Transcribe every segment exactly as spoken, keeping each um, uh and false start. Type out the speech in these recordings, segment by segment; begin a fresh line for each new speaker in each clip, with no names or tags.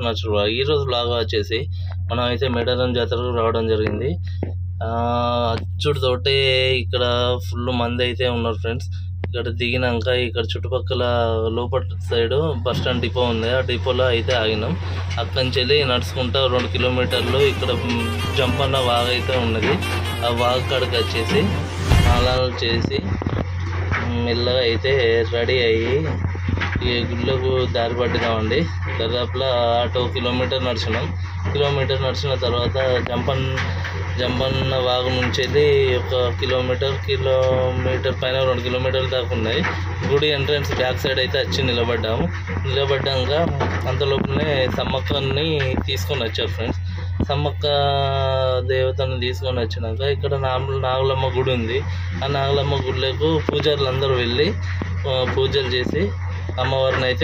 Nursery blog. ఈరోజు blog వచ్చేసి మనం అయితే మేడారం జాతరకు రావడం జరిగింది. అచ్చుడితోటి ఇక్కడ ఫుల్ మంది అయితే ఉన్నారు ఫ్రెండ్స్. ఇక్కడ దిగినాక ఇక్కడ చుట్టుపక్కల లోపల సైడ్ బస్ స్టాండ్ డిపో ఉంది. ఆ డిపోలో అయితే ఆగినాం. అక్కడి నుంచి వెళ్ళి నడుచుకుంటా రెండు కిలోమీటర్లు ఇక్కడ జంపన్న వాగు అయితే ఉన్నది. ఆ వాగు కాడికి వచ్చేసి స్నానాలు చేసి మెల్లగా అయితే రెడీ అయ్యి ఈ గుళ్ళకు దారి పట్టినామండి. దాదాపులో టూ కిలోమీటర్ నడిచినాం. కిలోమీటర్ నడిచిన తర్వాత జంపన్ జంపన్న వాగు నుంచి వెళ్ళి ఒక కిలోమీటర్ కిలోమీటర్ పైన రెండు కిలోమీటర్ల దాకా ఉన్నాయి. గుడి ఎంట్రన్స్ బ్యాక్ సైడ్ అయితే వచ్చి నిలబడ్డాము. నిలబడ్డాక అంతలోపునే సమ్మక్కని తీసుకొని వచ్చారు ఫ్రెండ్స్. సమ్మక్క దేవతను తీసుకొని వచ్చినాక ఇక్కడ నాగ నాగలమ్మ గుడి ఉంది. ఆ నాగలమ్మ గుడిలకు పూజారులు అందరూ వెళ్ళి పూజలు చేసి అమ్మవారిని అయితే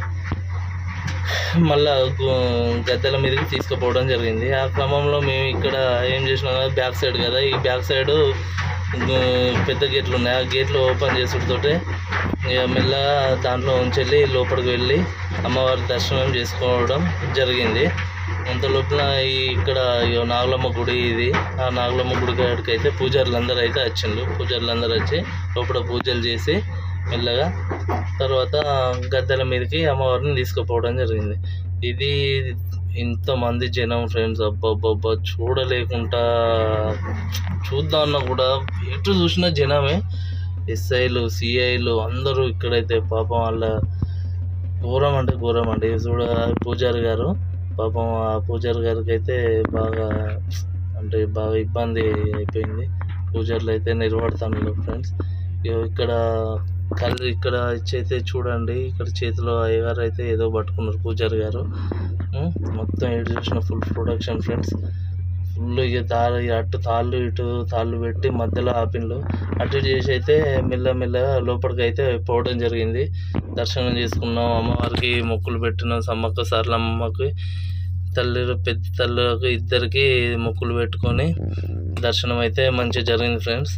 మళ్ళా గద్దెల మీదకి తీసుకుపోవడం జరిగింది. ఆ క్రమంలో మేము ఇక్కడ ఏం చేసినాం కదా, బ్యాక్ సైడ్ కదా, ఈ బ్యాక్ సైడ్ పెద్ద గేట్లు ఉన్నాయి. ఆ గేట్లు ఓపెన్ చేసుడుతోటే మెల్లగా దాంట్లో ఉంచెళ్ళి లోపలికి వెళ్ళి అమ్మవారి దర్శనం చేసుకోవడం జరిగింది. అంత లోపల ఈ ఇక్కడ నాగలమ్మ గుడి ఇది. ఆ నాగలమ్మ గుడి కాడికి అయితే పూజారులు అందరూ అయితే వచ్చిండ్రు. పూజారులు అందరూ వచ్చి లోపల పూజలు చేసి మెల్లగా తర్వాత గద్దెల మీదకి అమ్మవారిని తీసుకుపోవడం జరిగింది. ఇది ఇంతమంది జనం ఫ్రెండ్స్, అబ్బబ్బబ్బా చూడలేకుండా చూద్దామన్నా కూడా ఎటు చూసినా జనమే. ఎస్ఐలు సిఐలు అందరూ ఇక్కడైతే పాపం వాళ్ళ ఘోరం అంటే ఘోరం అండి. చూడ పూజారి గారు పాపం ఆ పూజారి గారికి అయితే బాగా అంటే బాగా ఇబ్బంది అయిపోయింది. పూజారులు అయితే నిలబడుతున్నారు ఫ్రెండ్స్. ఇక్కడ కళ్ళు ఇక్కడ ఇచ్చైతే చూడండి, ఇక్కడ చేతిలో అయ్యగారు అయితే ఏదో పట్టుకున్నారు పూజారి గారు. మొత్తం ఇటు చూసిన ఫుల్ ప్రొడక్షన్ ఫ్రెండ్స్. ఫుల్ ఇక తాళ్ళు అటు తాళ్ళు ఇటు తాళ్ళు పెట్టి మధ్యలో ఆపిన్లు అటు ఇటు చేసి అయితే మెల్ల మెల్లగా లోపలికి అయితే పోవడం జరిగింది. దర్శనం చేసుకున్నాం. అమ్మవారికి మొక్కులు పెట్టినాం. సమ్మక్క సారలమ్మకి తల్లి పెద్ద తల్లికి ఇద్దరికి మొక్కులు పెట్టుకొని దర్శనం అయితే మంచిగా జరిగింది ఫ్రెండ్స్.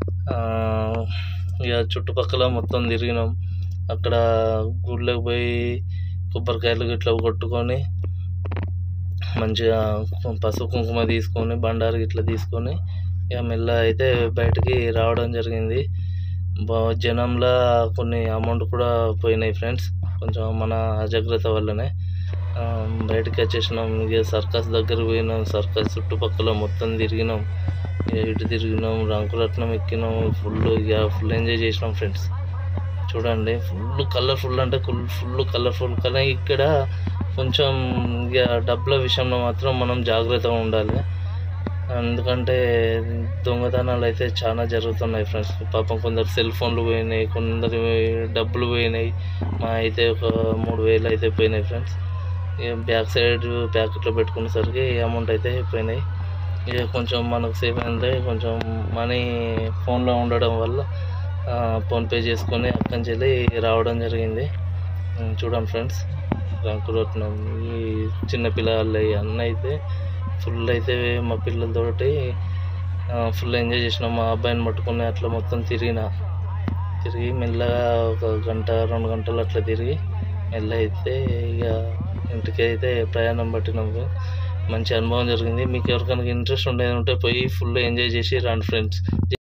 ఇక చుట్టుపక్కల మొత్తం తిరిగినాం. అక్కడ గుళ్ళకి పోయి కొబ్బరికాయలు గిట్లా కొట్టుకొని మంచిగా పసుపు కుంకుమ తీసుకొని బండారు గిట్లా తీసుకొని ఇక మెల్ల అయితే బయటికి రావడం జరిగింది. జనంలో కొన్ని అమౌంట్ కూడా పోయినాయి ఫ్రెండ్స్, కొంచెం మన అజాగ్రత్త వల్లనే. బయటకి వచ్చేసినాం. ఇక సర్కస్ దగ్గర పోయినాం. సర్కస్ చుట్టుపక్కల మొత్తం తిరిగినాం. ఇటు తిరిగినాం, రంగురత్నం ఎక్కినాం. ఫుల్ ఇక ఫుల్ ఎంజాయ్ చేసినాం ఫ్రెండ్స్. చూడండి ఫుల్ కలర్ఫుల్ అంటే ఫుల్ కలర్ఫుల్. కానీ ఇక్కడ కొంచెం ఇక డబ్బుల విషయంలో మాత్రం మనం జాగ్రత్తగా ఉండాలి. ఎందుకంటే దొంగతనాలు అయితే చాలా జరుగుతున్నాయి ఫ్రెండ్స్. పాపం కొందరు సెల్ ఫోన్లు పోయినాయి, కొందరు డబ్బులు పోయినాయి. మా అయితే ఒక మూడు వేలు అయితే పోయినాయి ఫ్రెండ్స్. ఇక బ్యాక్ సైడ్ ప్యాకెట్లో పెట్టుకునేసరికి అమౌంట్ అయితే పోయినాయి. ఇక కొంచెం మనకు సేఫ్ అంటే కొంచెం మనీ ఫోన్లో ఉండడం వల్ల ఫోన్పే చేసుకొని అక్కడి నుంచి వెళ్ళి రావడం జరిగింది. చూడండి ఫ్రెండ్స్, రంకురత్నం ఈ చిన్న పిల్లలు అన్న అయితే ఫుల్ అయితే మా పిల్లలతోటి ఫుల్ ఎంజాయ్ చేసినాం. మా అబ్బాయిని పట్టుకుని అట్లా మొత్తం తిరిగిన తిరిగి మెల్లగా ఒక గంట రెండు గంటలు అట్లా తిరిగి మెల్ల అయితే ఇక ఇంటికి అయితే ప్రయాణం పట్టినాము. మంచి అనుభవం జరిగింది. మీకు ఎవరికైనా ఇంట్రెస్ట్ ఉండేది ఉంటే పోయి ఫుల్ ఎంజాయ్ చేసి రండి ఫ్రెండ్స్.